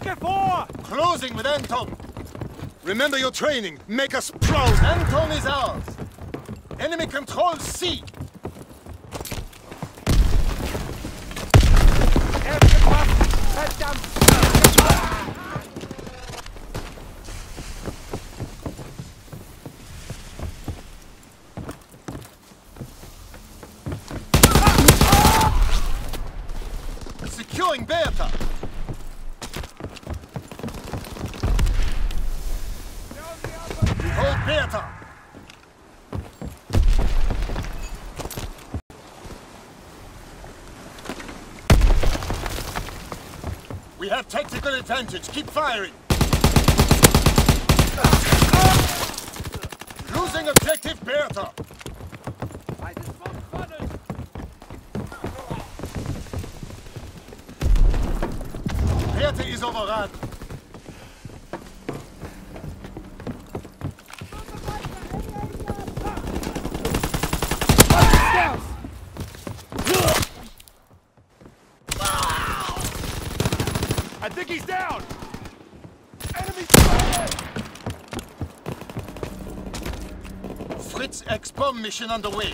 Closing with Anton. Remember your training. Make us proud. Anton is ours. Enemy controls C. Securing Bertha. Hold Bertha. We have tactical advantage. Keep firing. Losing objective Bertha. Bertha is overrun. I think he's down! Enemy spotted! Fritz X-bomb mission underway.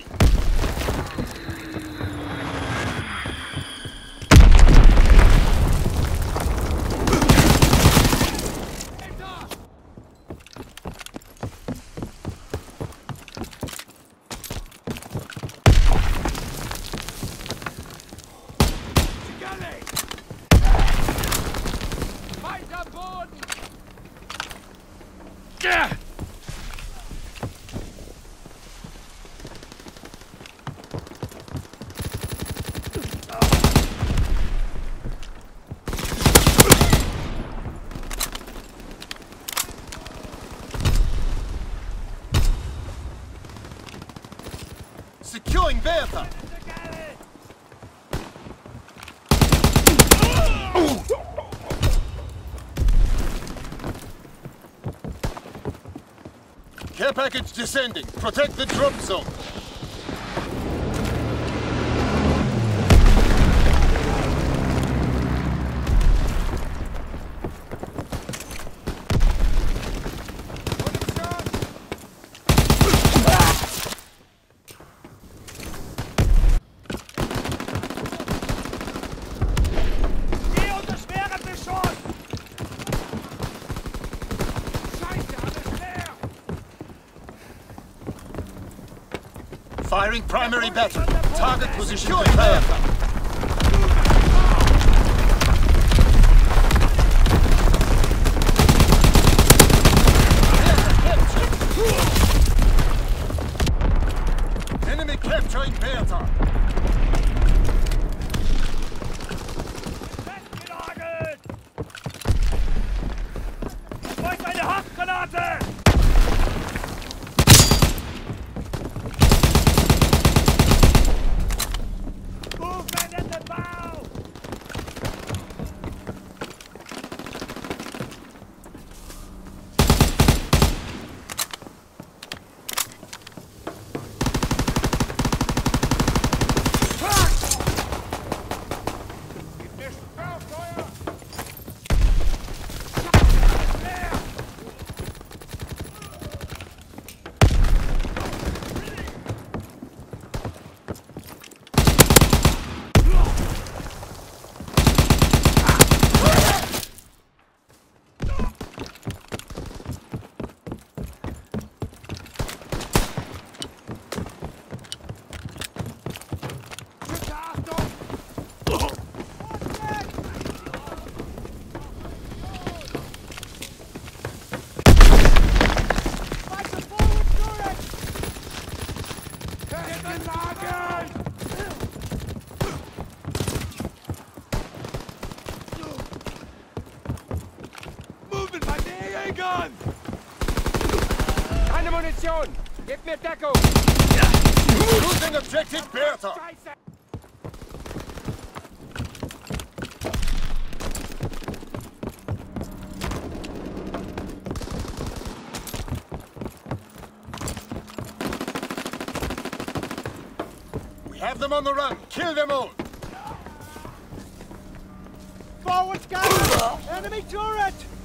Securing Bertha. Care package descending. Protect the drop zone. Firing primary battery. Target position confirmed. Enemy capturing Bertha. Festgenagelt! Wo ist eine Haftgranate? Keine Munition! Gib mir Deckung! Losing objective Bertha. Scheiße! We have them on the run. Kill them all. Forward, guys! Enemy turret!